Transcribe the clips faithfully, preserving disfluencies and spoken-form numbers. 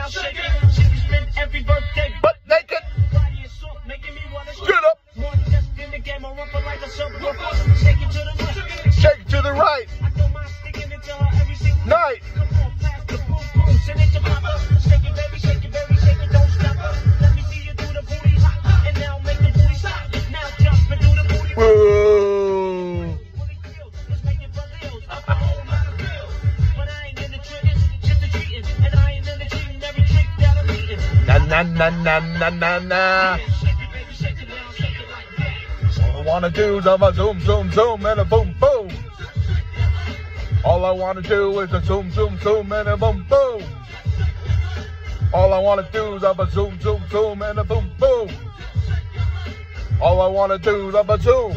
shake it. She spend every birthday, But naked. body is soft, making me wanna shake Get up. More just in the game, I run for like a subwoofer. Shake it to the right. Shake it to the right. I don't mind sticking it to her every single Night. Come on, pass the boom boom, send it to Papa. Shake it, baby, shake it, baby, shake it, don't stop her. Let me see you do the booty hop, and now make the booty stop. Now jump and do the booty hop. Whoa. Let's make it for reals. Up a whole lot of bills. But I ain't in the tricking, just the treating. And I ain't in the cheating every trick that I'm eating. Na na na na na na na. Shake it, baby, shake it now, shake it like that. All I wanna do is have a zoom, zoom, zoom, and a boom, boom. All I wanna do is a zoom, zoom, zoom, and a boom, boom. All I wanna do is have a zoom, zoom, zoom, and a boom, boom. All I wanna do is have a zoom.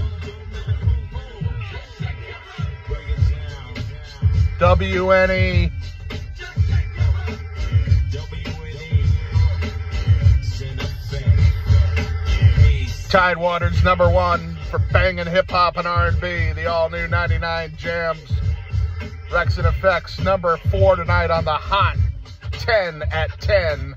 W N E. Tidewater's number one for banging hip hop and R and B. The all new ninety-nine Jams. Rex and Effects number four tonight on the Hot ten at ten.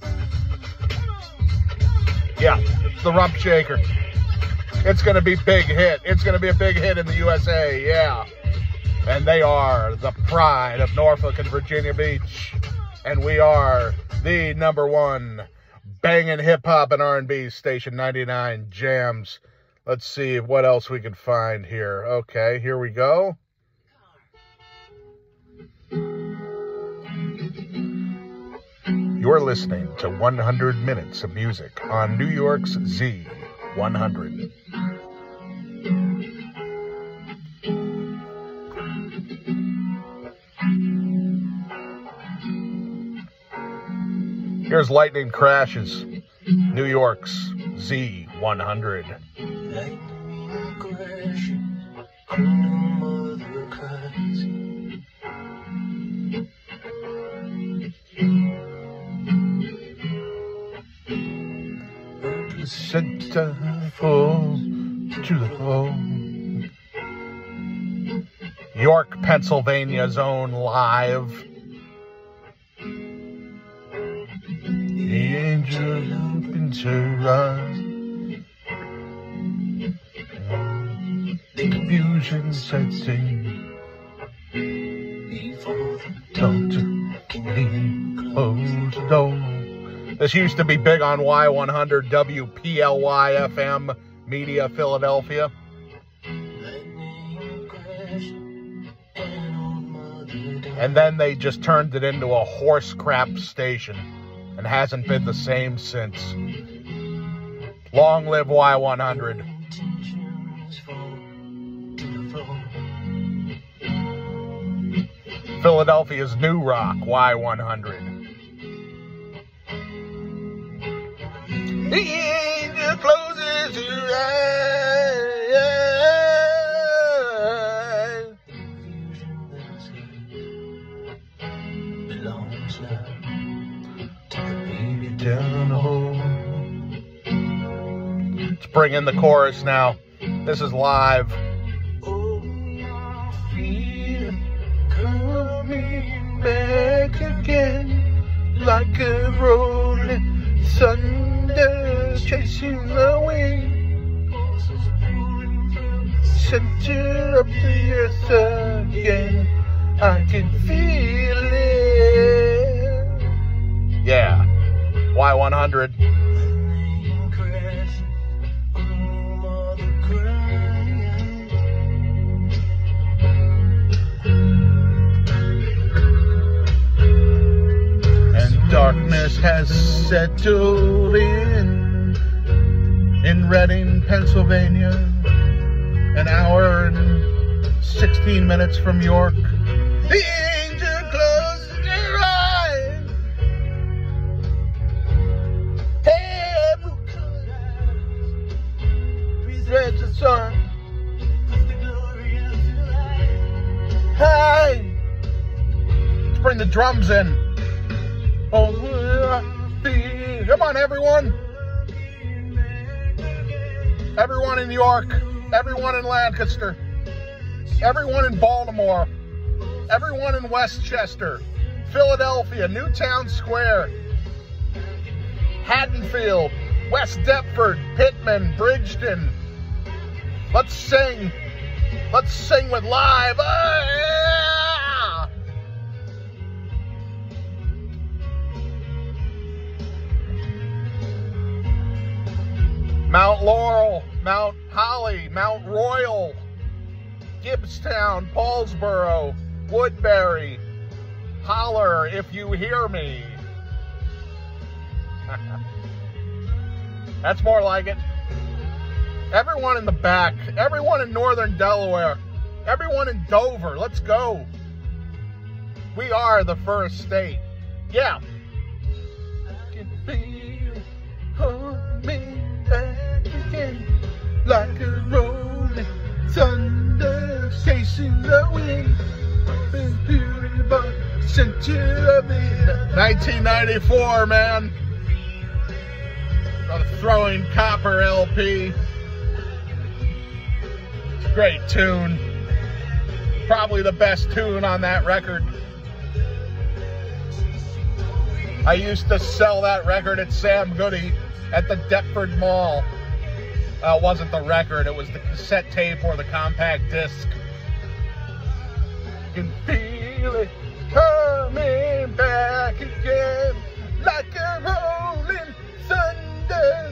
Yeah, it's the Rump Shaker. It's going to be big hit. It's going to be a big hit in the U S A, yeah. And they are the pride of Norfolk and Virginia Beach. And we are the number one banging hip-hop and R and B station, ninety-nine Jams. Let's see what else we can find here. Okay, here we go. You're listening to one hundred minutes of music on New York's Z one hundred. Here's Lightning Crashes, New York's Z one hundred. Lightning crashing on the mother cries. Centerfold to the home. York, Pennsylvania's own Live. The angel opens her eyes. The confusion sets in. Don't you close the door. This used to be big on Y one hundred W P L Y F M Media, Philadelphia. And then they just turned it into a horse crap station and hasn't been the same since. Long live Y one hundred. Philadelphia's new rock, Y one hundred. The angel closes her eyes. Belongs now to the baby down the hole. Let's bring in the chorus now. This is live. Oh, I feel coming back again like a rolling thunder chasing the wind, center of the earth again. I can feel it. Yeah, Y one hundred. Darkness has settled in in Reading, Pennsylvania, an hour and sixteen minutes from York. The angel closes her eyes. Hey, breathes the sun. Hi. Let's bring the drums in. Oh, come on, everyone. Everyone in New York, everyone in Lancaster, everyone in Baltimore, everyone in Westchester, Philadelphia, Newtown Square, Haddonfield, West Deptford, Pittman, Bridgeton. Let's sing. Let's sing with live. Ah, yeah! Mount Laurel, Mount Holly, Mount Royal, Gibbstown, Paulsboro, Woodbury. Holler if you hear me. That's more like it. Everyone in the back, everyone in northern Delaware, everyone in Dover, let's go. We are the first state. Yeah. Can feel coming back again like a rolling thunder chasing the wind. nineteen ninety-four, man. The Throwing Copper L P. Great tune. Probably the best tune on that record. I used to sell that record at Sam Goody at the Deptford Mall. Uh, it wasn't the record, it was the cassette tape or the compact disc. Can feel it coming back again like a rolling thunder.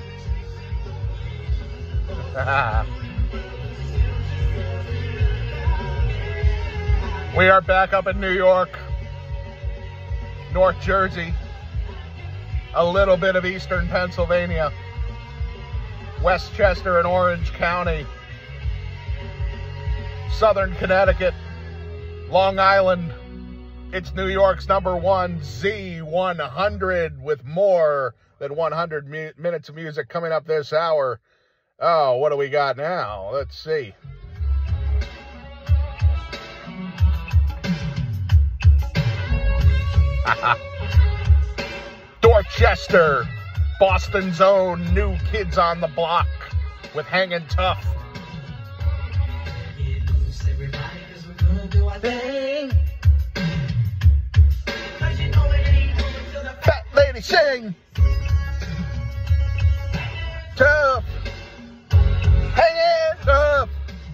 We are back up in New York, North Jersey, a little bit of eastern Pennsylvania, Westchester and Orange County, southern Connecticut, Long Island. It's New York's number one Z one hundred with more than one hundred mi- minutes of music coming up this hour. Oh, what do we got now? Let's see. Dorchester, Boston's own New Kids on the Block with Hangin' Tough. Fat lady sing. Tough. Hangin' tough.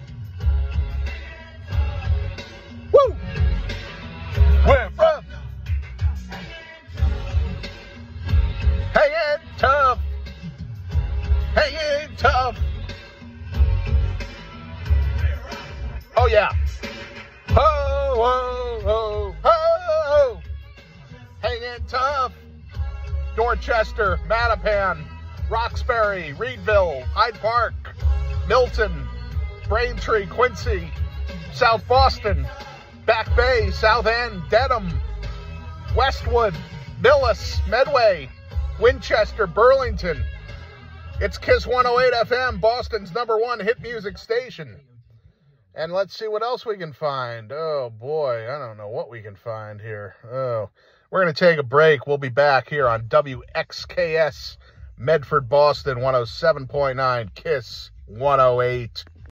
Woo. We're from hanging tough, hanging tough. Oh yeah. Ho, ho, ho, ho, ho. Hanging tough. Dorchester, Mattapan, Roxbury, Reedville, Hyde Park, Milton, Braintree, Quincy, South Boston, Back Bay, South End, Dedham, Westwood, Millis, Medway, Winchester, Burlington. It's Kiss one oh eight F M, Boston's number one hit music station. And let's see what else we can find. Oh boy, I don't know what we can find here. Oh, we're going to take a break. We'll be back here on W X K S, Medford, Boston, one oh seven point nine, Kiss one oh eight.